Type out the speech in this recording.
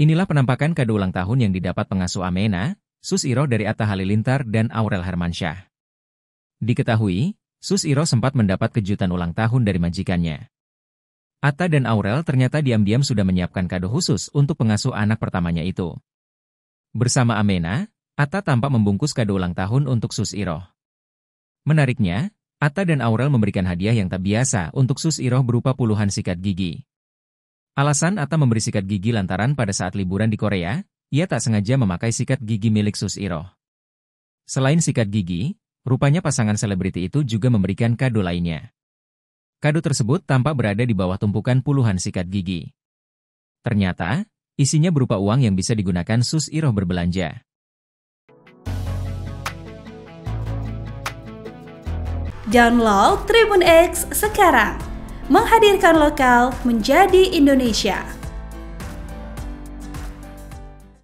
Inilah penampakan kado ulang tahun yang didapat pengasuh Amena, Sus Iro dari Atta Halilintar dan Aurel Hermansyah. Diketahui, Sus Iro sempat mendapat kejutan ulang tahun dari majikannya. Atta dan Aurel ternyata diam-diam sudah menyiapkan kado khusus untuk pengasuh anak pertamanya itu. Bersama Amena, Atta tampak membungkus kado ulang tahun untuk Sus Iro. Menariknya, Atta dan Aurel memberikan hadiah yang tak biasa untuk Sus Iro berupa puluhan sikat gigi. Alasan Atta memberi sikat gigi lantaran pada saat liburan di Korea, ia tak sengaja memakai sikat gigi milik Sus Iro. Selain sikat gigi, rupanya pasangan selebriti itu juga memberikan kado lainnya. Kado tersebut tampak berada di bawah tumpukan puluhan sikat gigi. Ternyata, isinya berupa uang yang bisa digunakan Sus Iro berbelanja. Download Tribun X sekarang, menghadirkan lokal menjadi Indonesia.